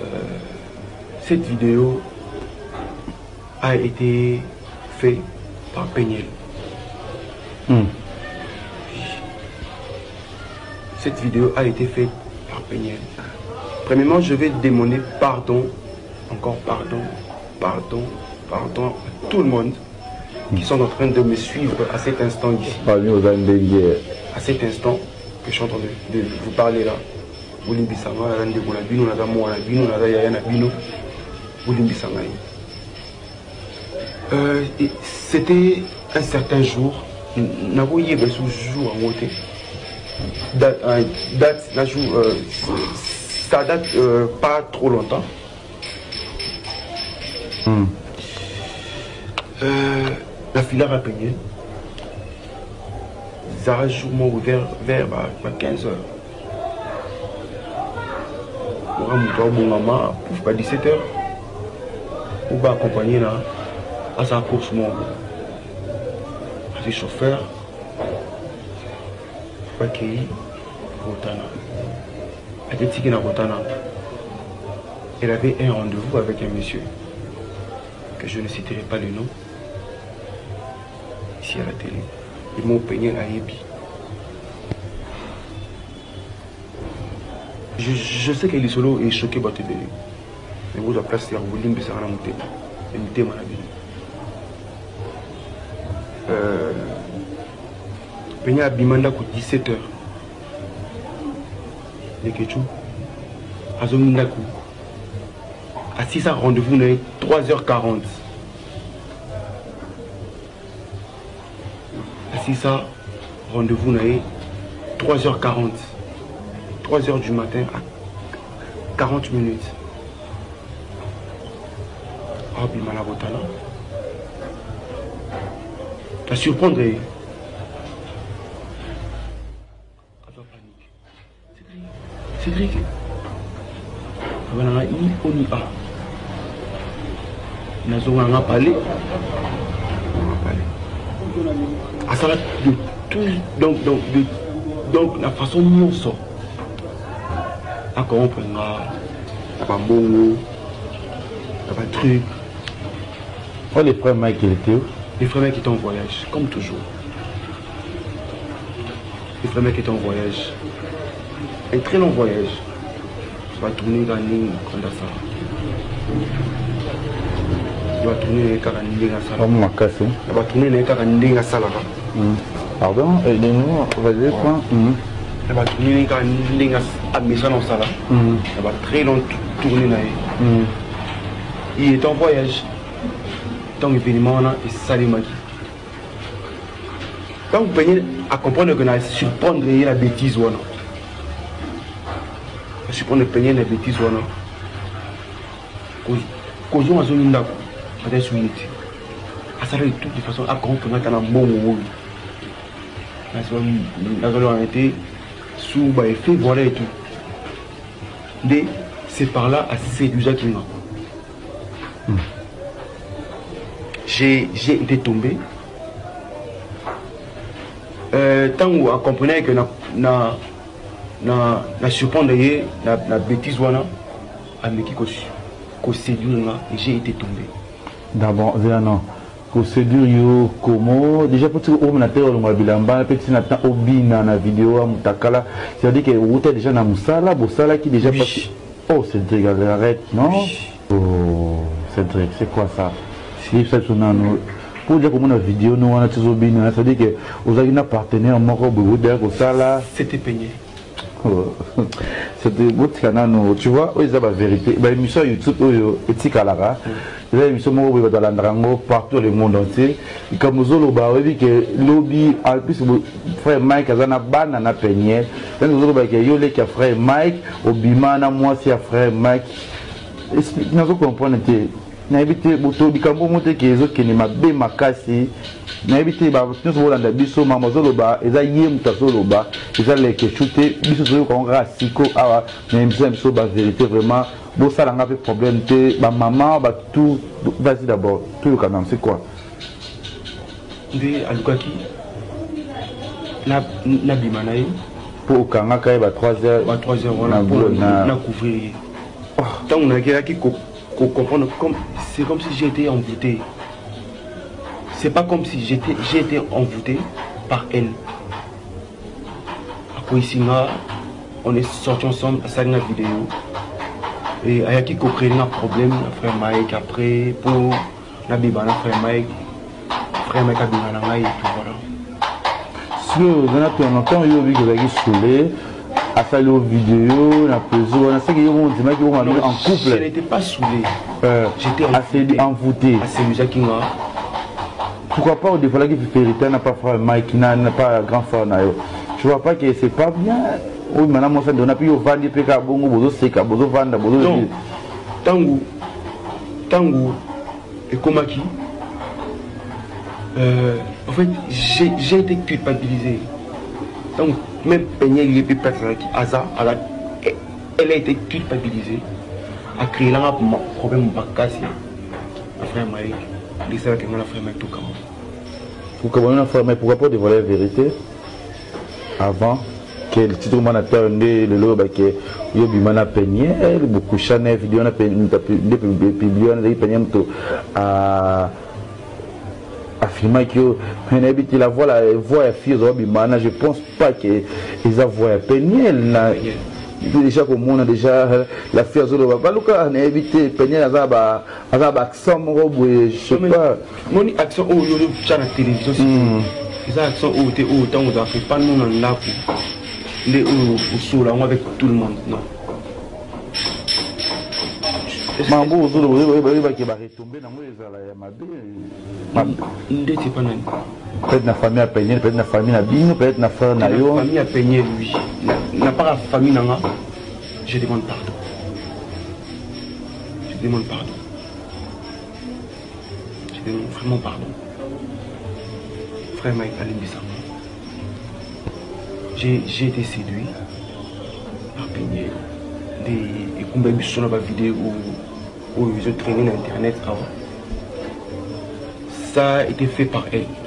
Cette vidéo a été faite par Peniel. Cette vidéo a été faite par Peniel. Premièrement, je vais demander pardon, encore pardon à tout le monde qui sont en train de me suivre à cet instant ici. À cet instant que je suis en train de vous parler là. C'était un certain jour, ça date pas trop longtemps. La filière a payé. Ça joue vers 15 heures. Pour 17 heures. On va accompagner là à sa course mon chauffeur. Elle avait un rendez-vous avec un monsieur que je ne citerai pas le nom ici à la télé. Ils m'ont peigné à Yebi. Je sais que les solos est choqué par te donner. Mais vous avez placé à vous limber ça à la montée. Et monter mon avis. Peigné à Bimanda pour 17 heures. Les Ketchou. À Zomindakou. À 6 h rendez-vous, 3h40. À 6 h rendez-vous, 3h40. 3h du matin à 40 minutes. Ah, Bimalabotana. La surprendre. Cédric. On y a. Nous avons parlé. À ça, de tout. Donc, la façon dont on sort. Encore on prendra. La bongo. La truc. Oh, les frères Mike, il était où? Les frères Mike étaient en voyage, comme toujours. Les frères Mike étaient en voyage. Un très long voyage. Je vais tourner dans l'île comme ça. Je vais tourner dans l'île comme ça. Comment casse? Je vais tourner dans l'île comme ça. Pardon, aidez-nous, vas-y, point. Je vais tourner dans l'île comme ça. Je vais très long tourner dans l'île. Il est en voyage. Tant événement et Salimaki. Quand vous peignez à comprendre que vous surprendre la bêtise ou non. Je suis pour ne peigner les bêtises ou non. Causons à zone d'ako. Peut-être sur unité. À ça de toute façon, à comprendre qu'on a un bon mot. La zone a été sous effet voilà et tout. C'est par là à c'est déjà qui m'a. J'ai été tombé. Tant que vous comprenez que na surprendre la bêtise wana ameki ko séduire et j'ai été tombé. D'abord non ko séduire yo comment déjà pour tu on a terre le bilamba petit na ta obina na vidéo à mutakala c'est-à-dire que vous êtes déjà na musala bosala qui déjà pas. Oh c'est dégueu arrête non. Oh Cédric c'est quoi ça? Si ça sonne pour dire comment la vidéo nous on a tous obina c'est-à-dire que vous avez un partenaire moko boudé ko sala c'était peigné. C'était beau, tu vois, c'est la vérité. La émission YouTube, c'est Kalara. C'est l'émission dans l'Andrango, partout le monde entier. Et comme nous avons dit que lobby, en plus, frère Mike, il y a un ban à la peigné. Nous avons dit que frère Mike, au Bimana, moi, c'est frère Mike. Explique, nous comprenons. N'habitez pas, bikambo monte que les autres qui ne m'a pas makasi. N'habitez pas, nous sommes dans biso maman zoloba, et ça yé mutazoloba, et ça les que shooter, biso zolo qu'on rasiko, ah, mais biso ba vérité vraiment, bon ça n'a pas de problème, ba maman, ba tout, vas-y d'abord, tout le canal, c'est quoi? De alukaki, na bimanaï. Pour kanga kaya ba 3 heures, ba 3 heures, on a pour na couvrir. Tant on a qui comprendre, c'est comme si j'ai été envoûté. C'est pas comme si j'ai été envoûté par elle. Après ici, on est sortis ensemble à cette vidéo. Et il y a qui comprend un problème, frère Mike, après, pour la bibana, frère Mike a bibana, et tout voilà. Si vous avez longtemps, vous avez vu que vous avez soulé, à faire les vidéos, la peso, on a fait qu'ils vont dire qu'ils vont en couple. Je n'étais pas saoulé. J'étais envoûté. Pourquoi pas au défaut là qui fait vérité n'a pas frère Mike, n'a pas grand frère Nayo. Tu vois pas que c'est pas bien. Oui, maintenant on fait donner puis on va dire que bongo bozo seka bozo vanda bozo. Non. Tango et Komaki. En fait, j'ai été culpabilisé. Donc, même Peigné, il est plus personnel qui Aza, elle a été culpabilisée. A créé un problème bakasi. Frère Mike, il sait que mon frère Mike tout comme. Pourquoi pas dévoiler la vérité avant que le titre manateur le lobe que yo bimana Peigné, elle beaucoup Chanel vidéo on a publié on a Peigné à affirmer que la voix la fille Robimana, je pense pas que les voix Peigné déjà comme on a déjà la fille Zolo va pas on a évité Peigné azaba accent robo je sais pas mon accent au yo sur la télévision c'est ça accent au temps on a fait pas nous on là les au sous là avec tout le monde non Mambo Zolo va retomber dans moi les ala ya mabe ndeti pas nani peut-être la famille a Peigné peut-être la famille a Bino peut-être la frère na yo la famille a Peigné lui n'a pas la famille nanga je demande pardon je demande vraiment pardon frère Mike Alimbisa j'ai été séduit par Peigné des combats sur la vidéo où ils ont traîné sur internet avant. Ça a été fait par elle.